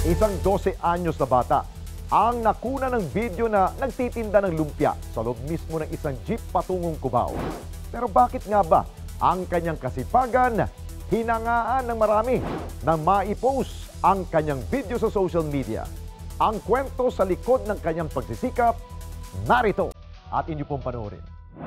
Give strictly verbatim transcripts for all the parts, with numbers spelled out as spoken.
Isang dose anyos na bata ang nakuna ng video na nagtitinda ng lumpia sa loob mismo ng isang jeep patungong Cubao. Pero bakit nga ba ang kanyang kasipagan hinangaan ng marami na maipost ang kanyang video sa social media? Ang kwento sa likod ng kanyang pagsisikap, narito at inyo pong panoorin.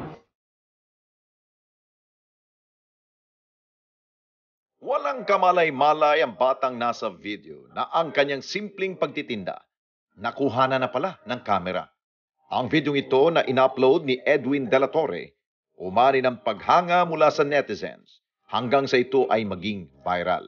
Walang kamalay-malay ang batang nasa video na ang kanyang simpleng pagtitinda nakuha na pala ng kamera. Ang videong ito na in-upload ni Edwin De La Torre umani ng paghanga mula sa netizens hanggang sa ito ay maging viral.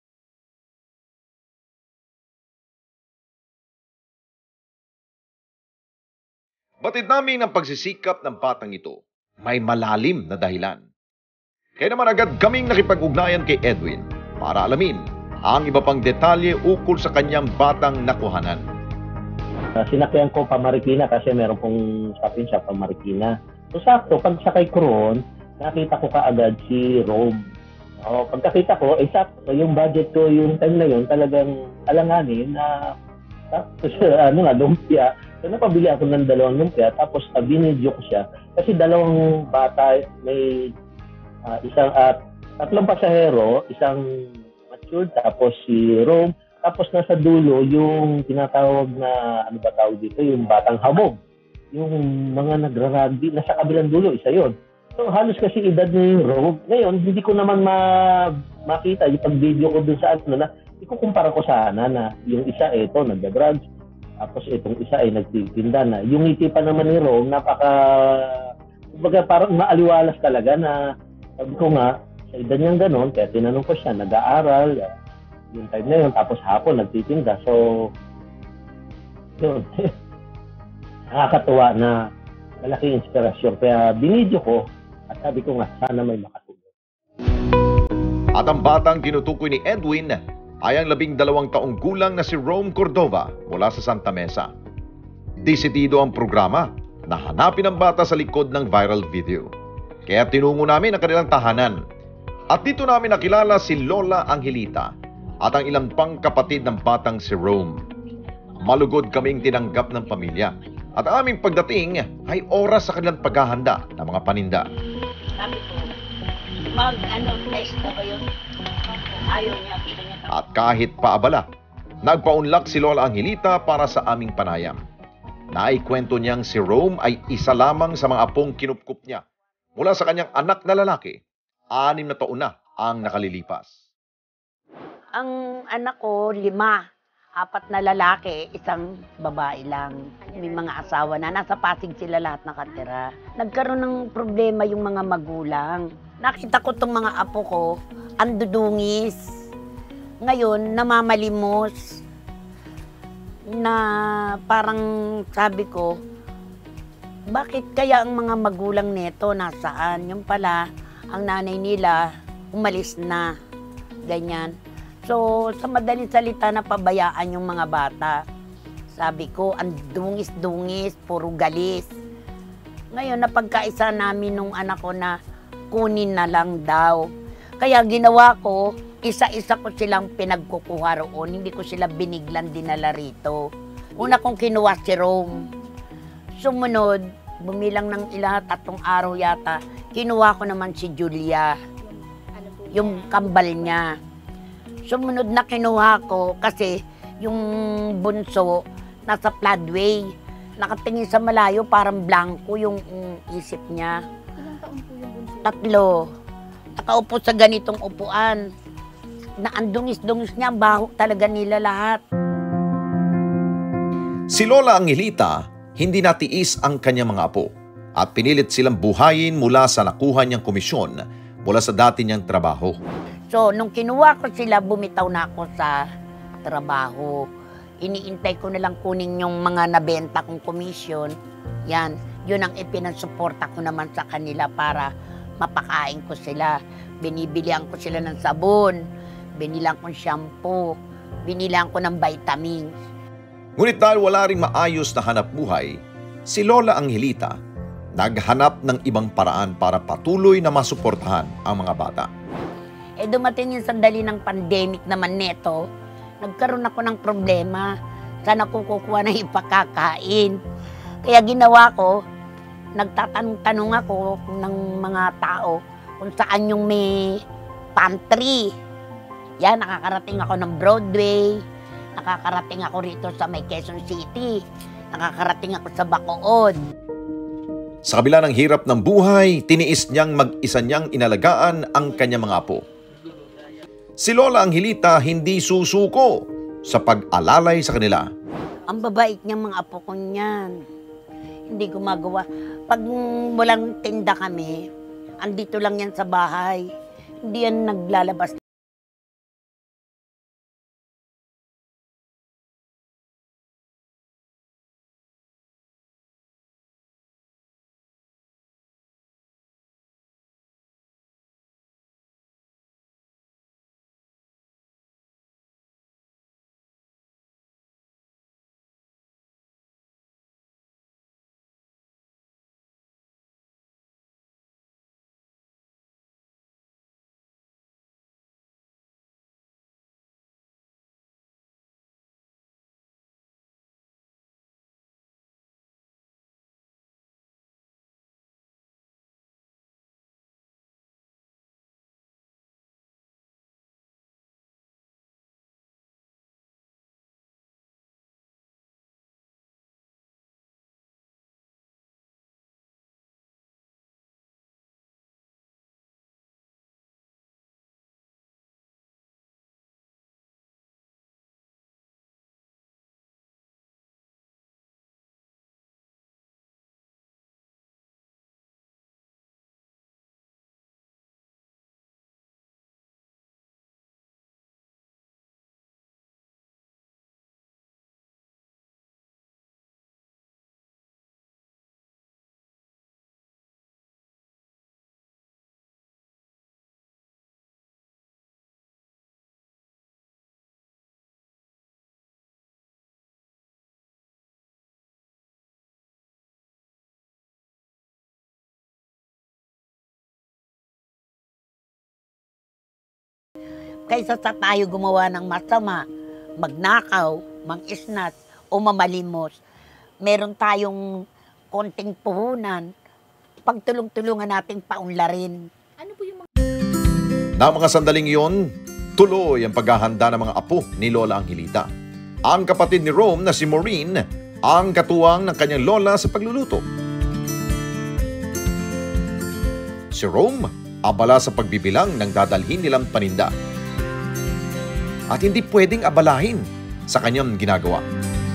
Batid namin ang pagsisikap ng batang ito may malalim na dahilan. Kaya naman agad kaming nakipag-ugnayan kay Edwin para alamin ang iba pang detalye ukol sa kanyang batang nakuhanan. Uh, sinakyan ko pa Marikina kasi meron pong shopping shop pa Marikina. So sakto, pag sakay ko roon, nakita ko kaagad si Rob. O, pagkakita ko, eh sakto, yung budget ko yung time na yun talagang alanganin na tapos ano nga, lumpia. So napabili ako ng dalawang lumpia tapos uh, binidyo ko siya kasi dalawang bata may Uh, isang at uh, tatlong pasahero, isang matured, tapos si Rome, tapos nasa dulo yung tinatawag na, ano ba tawag dito, yung batang habog. Yung mga nagra-rugby, nasa kabilang dulo, isa yon. So halos kasi edad ni Rome. Ngayon, hindi ko naman ma makita yung pag-video ko dun sa ano na, ikukumpara ko sana na yung isa ito, nagda-drugs, tapos itong isa ay nagtitinda na. Yung ngiti pa naman ni Rome, napaka, kumbaga parang maaliwalas talaga na sabi ko nga, sa edad niyang gano'n, kaya tinanong ko siya, nag-aaral, yung time na yun, tapos hapon, nagtitinda. So, yun. Nakakatuwa na malaking inspirasyon. Kaya binidyo ko, at sabi ko nga, sana may makatulong. At ang batang tinutukoy ni Edwin ay ang labing dalawang taong gulang na si Rome Cordova mula sa Santa Mesa. Desidido ang programa na hanapin ang bata sa likod ng viral video. Kaya tinungo namin ang kanilang tahanan. At dito namin nakilala si Lola Angelita at ang ilang pang kapatid ng batang si Rome. Malugod kaming tinanggap ng pamilya. At ang aming pagdating ay oras sa kanilang paghahanda ng mga paninda. Sabi ko, mag-ano, test na ba yun? Ayaw niya, kita niya. At kahit paabala, nagpaunlak si Lola Angelita para sa aming panayam. Naikwento niyang si Rome ay isa lamang sa mga apong kinupkup niya mula sa kanyang anak na lalaki, anim na taon na ang nakalilipas. Ang anak ko, lima. Apat na lalaki, isang babae lang. May mga asawa na. Nasa Pasig sila lahat nakatira. Nagkaroon ng problema yung mga magulang. Nakita ko itong mga apo ko, andudungis. Ngayon, namamalimos. Na parang sabi ko, bakit kaya ang mga magulang neto nasaan? Yung pala, ang nanay nila umalis na. Ganyan. So, sa madaling salita, napabayaan yung mga bata. Sabi ko, ang dungis-dungis, puro galis. Ngayon, napagkaisa namin nung anak ko na kunin na lang daw. Kaya ginawa ko, isa-isa ko silang pinagkukuha roon. Hindi ko sila biniglan dinala rito. Una kong kinuha si Rome. Sumunod, bumilang ng ilang tatlong araw yata, kinuha ko naman si Julia, yung kambal niya. Sumunod na kinuha ko kasi yung bunso nasa floodway. Nakatingin sa malayo, parang blanco yung um, isip niya. Ilang taon po yung bunso? Tatlo. Nakaupo sa ganitong upuan. Na ang dungis-dungis niya, baho talaga nila lahat. Si Lola Angelita, hindi natiis ang kanyang mga apo at pinilit silang buhayin mula sa nakuha niyang komisyon mula sa dati niyang trabaho. So, nung kinuha ko sila, bumitaw na ako sa trabaho. Iniintay ko nalang kunin yung mga nabenta kong komisyon. Yan, yun ang ipinasuporta ko naman sa kanila para mapakain ko sila. Binibilihan ko sila ng sabon, binilang ko shampoo, binilang ko ng vitamins. Ngunit dahil wala ring maayos na hanap buhay, si Lola Angelita naghanap ng ibang paraan para patuloy na masuportahan ang mga bata. Eh dumating yung sandali ng pandemic naman neto, nagkaroon ako ng problema. Saan ako kukuha ng ipakakain? Kaya ginawa ko, nagtatanong-tanong ako ng mga tao kung saan yung may pantry. Yan, nakakarating ako ng Broadway, nakakarating ako rito sa may Quezon City, nakakarating ako sa Bacood. Sa kabila ng hirap ng buhay, tiniis niyang mag-isa niyang inalagaan ang kanyang mga apo. Si Lola Angelita hindi susuko sa pag-alalay sa kanila. Ang babait niyang mga apo ko niyan. Hindi gumagawa. Pag walang tinda kami, andito lang yan sa bahay. Hindi yan naglalabas. Kaysa sa tayo gumawa ng masama, magnakaw, mangisnat, o mamalimos, meron tayong konting puhunan, pagtulong-tulungan nating paunlarin. Ano po yung mga... Na mga sandaling iyon, tuloy ang paghahanda ng mga apo ni Lola Angelita. Ang kapatid ni Rome na si Maureen, ang katuwang ng kanyang lola sa pagluluto. Si Rome, abala sa pagbibilang ng dadalhin nilang paninda. At hindi pwedeng abalahin sa kanyang ginagawa.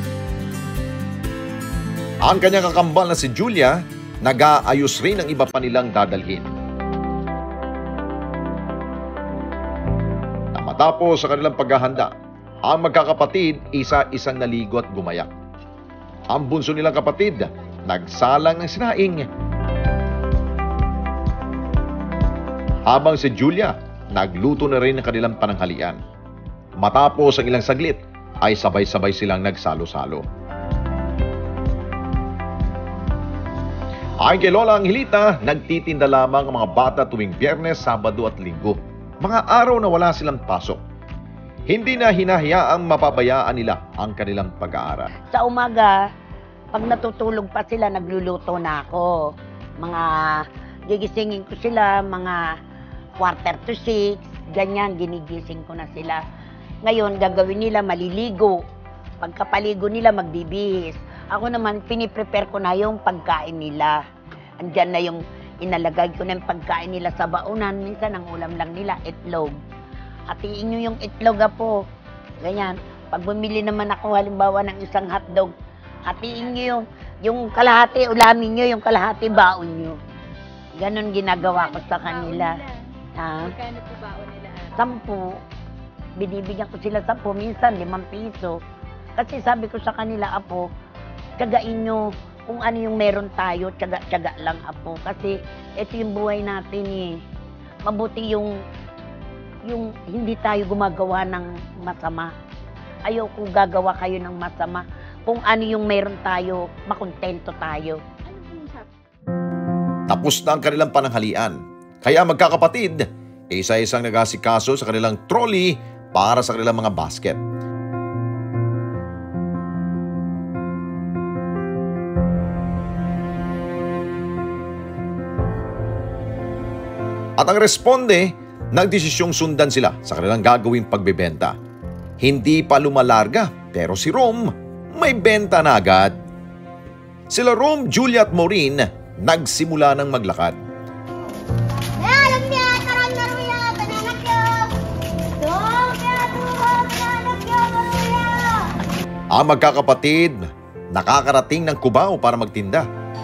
Ang kanyang kakambal na si Julia, nag-aayos rin ang iba pa nilang dadalhin. Na matapos sa kanilang paghahanda, ang magkakapatid isa-isang naligo at gumayak. Ang bunso nilang kapatid, nagsalang ng sinaing. Habang si Julia, nagluto na rin ng kanilang pananghalian. Matapos ang ilang saglit, ay sabay-sabay silang nagsalo-salo. Ayon kay Lola Angelita, nagtitinda lamang ang mga bata tuwing Biyernes, Sabado at Linggo. Mga araw na wala silang pasok. Hindi na hinahayaang mapabayaan nila ang kanilang pag-aaral. Sa umaga, pag natutulog pa sila, nagluluto na ako. Mga gigisingin ko sila, mga quarter to six, ganyan, ginigising ko na sila. Ngayon, gagawin nila, maliligo. Pagkapaligo nila, magbibihis. Ako naman, piniprepare ko na yung pagkain nila. Andyan na yung inalagay ko na yung pagkain nila sa baunan. Minsan, ang ulam lang nila, itlog. Hatiin nyo yung itlog, apo. Ganyan. Pag bumili naman ako, halimbawa ng isang hotdog, hatiin nyo yung, yung kalahati, ulamin nyo, yung kalahati, baon nyo. Ganon ginagawa ko sa kanila. Ha? Magkano po baon nila? Sampu. Binibigyan ko sila sampu, minsan limang piso. Kasi sabi ko sa kanila, apo, tiyagain nyo kung ano yung meron tayo, tiyaga-tiyaga lang, apo. Kasi ito yung buhay natin eh. Mabuti yung, yung hindi tayo gumagawa ng masama. Ayaw kung gagawa kayo ng masama. Kung ano yung meron tayo, makontento tayo. Ano po yung sabi? Tapos na ang kanilang pananghalian. Kaya magkakapatid, isa-isang nag-asikaso sa kanilang trolley para sa kanilang mga basket. At ang responde, nagdesisyong sundan sila sa kanilang gagawing pagbebenta. Hindi pa lumalarga, pero si Rome may benta na agad. Sila Rome, Julia at Maureen nagsimula ng maglakad. Ang magkakapatid nakakarating ng Cubao para magtinda.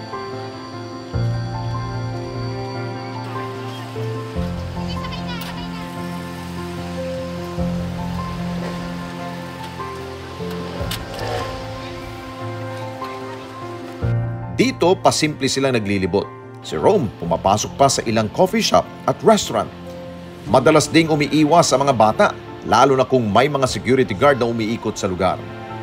Dito, pasimple silang naglilibot. Si Rome pumapasok pa sa ilang coffee shop at restaurant. Madalas ding umiiwas sa mga bata, lalo na kung may mga security guard na umiikot sa lugar.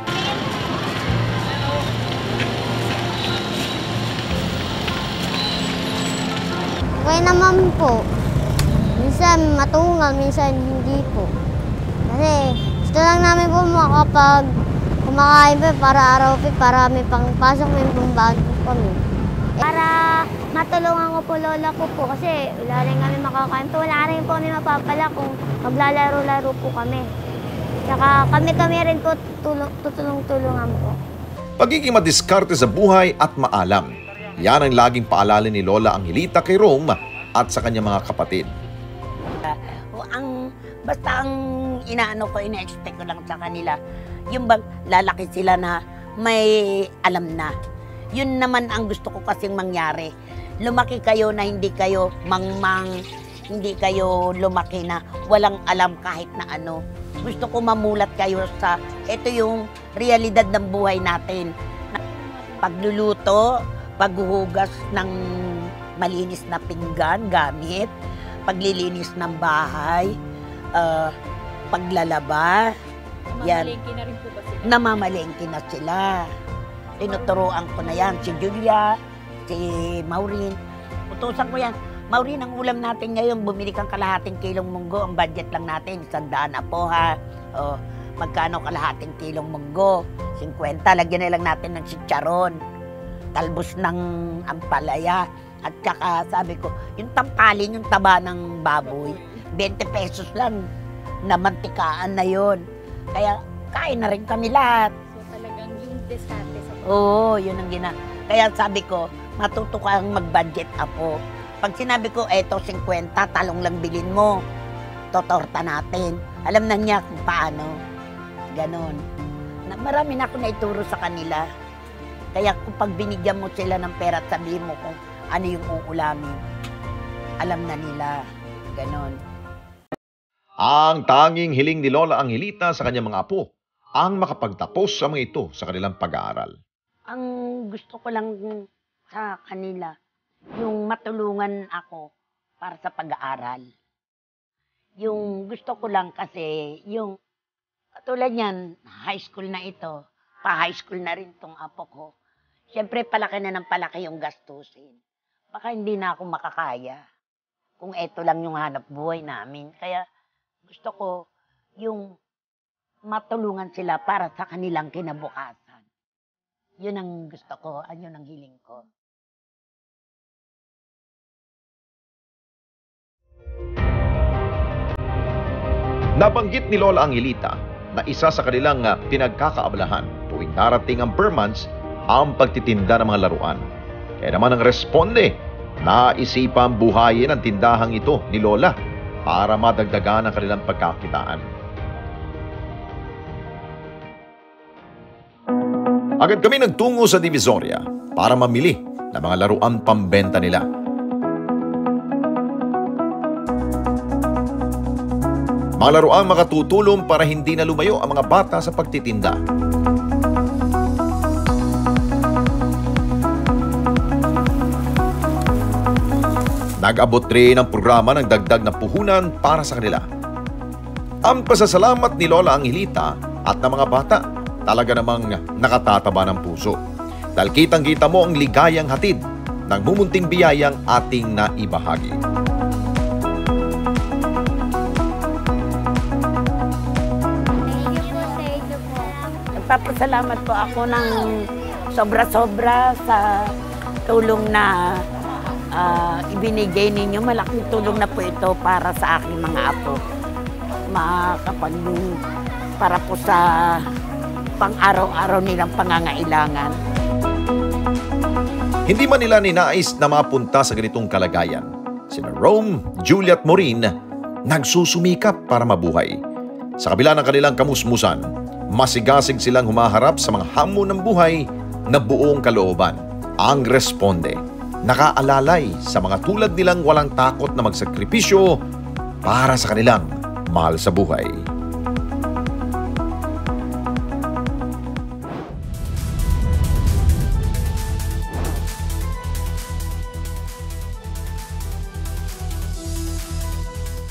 Okay naman po. Minsan matungal, minsan hindi po. Kasi gusto lang namin po makapag kumakain po para araw po, para may pangpasok, may pambahan po kami. Para matulungan ko po lola ko po kasi wala rin kami makakain po. Wala rin po kami mapapala kung maglalaro-laro po kami. Saka kami-kami rin po tutulong-tulungan po. Pagiging madiskarte sa buhay at maalam. Yan ang laging paalala ni Lola Angelita kay Rome at sa kanyang mga kapatid. Uh, ang, basta ang inaano ko, ina-expect ko lang sa kanila, yung bang lalaki sila na may alam na. Yun naman ang gusto ko kasing mangyari. Lumaki kayo na hindi kayo mangmang, hindi kayo lumaki na walang alam kahit na ano. Gusto ko mamulat kayo sa, ito yung realidad ng buhay natin. Pagluluto, paghuhugas ng malinis na pinggan, gamit, paglilinis ng bahay, uh, paglalaba. Namamalengke na rin po ba sila? Namamalengke na sila. Tinuturoan ko na yan. Si Julia, si Maureen. Utusan ko yan. Maureen, ang ulam natin ngayon, bumili kang kalahating kilong munggo. Ang budget lang natin, sandaan na po ha. O, magkano kalahating kilong munggo? fifty. Lagyan na lang natin ng chicharon. Talbos ng ampalaya. At saka sabi ko, yung tampalin, yung taba ng baboy, twenty pesos lang. Namantikaan na yon. Kaya kain na rin kami lahat. So talagang yung diskarte sa Oo, yun ang gina. Kaya sabi ko, matuto kang mag-budget apo. Pag sinabi ko, eto fifty, talong lang bilhin mo. Totorta natin. Alam na niya kung paano. Ganon. Na, marami na ako naituro sa kanila. Kaya kung pag binigyan mo sila ng pera at sabihin mo kung ano yung uulamin, alam na nila. Ganon. Ang tanging hiling ni Lola Angelita sa kanyang mga apo ang makapagtapos sa mga ito sa kanilang pag-aaral. Ang gusto ko lang sa kanila, yung matulungan ako para sa pag-aaral. Yung gusto ko lang kasi, yung katulad yan, high school na ito, pa-high school na rin tong apo ko. Siyempre, palaki na ng palaki yung gastusin. Baka hindi na ako makakaya kung eto lang yung hanap buhay namin. Kaya gusto ko yung matulungan sila para sa kanilang kinabukasan. Yun ang gusto ko, yun ang hiling ko. Nabanggit ni Lola Angelita na isa sa kanilang uh, pinagkakaabalahan tuwing darating ang Burmans ang pagtitinda ng mga laruan. Kaya naman ang responde, naisipang buhayin ang tindahang ito ni Lola para madagdagan ang kanilang pagkakitaan. Agad kami nagtungo sa Divisoria para mamili ng mga laruan pambenta nila. Mga laruan makatutulong para hindi na lumayo ang mga bata sa pagtitinda. Nag-abot rin ang programa ng dagdag na puhunan para sa kanila. Ang pasasalamat ni Lola Angelita at ng mga bata talaga namang nakatataba ng puso. Dahil kitang-kita mo ang ligayang hatid ng mumunting biyayang ating naibahagi. Nagpapasalamat po ako ng sobra-sobra sa tulong na ah, ibinigay ninyo. Malaking tulong na po ito para sa aking mga apo. Makakapag para po sa pang-araw-araw nilang pangangailangan. Hindi man nila ninais na mapunta sa ganitong kalagayan. Sina Rome, Julia at Maureen nagsusumikap para mabuhay. Sa kabila ng kanilang kamusmusan, masigasig silang humaharap sa mga hamon ng buhay na buong kalooban. Ang Responde, nakaalalay sa mga tulad nilang walang takot na magsakripisyo para sa kanilang mahal sa buhay.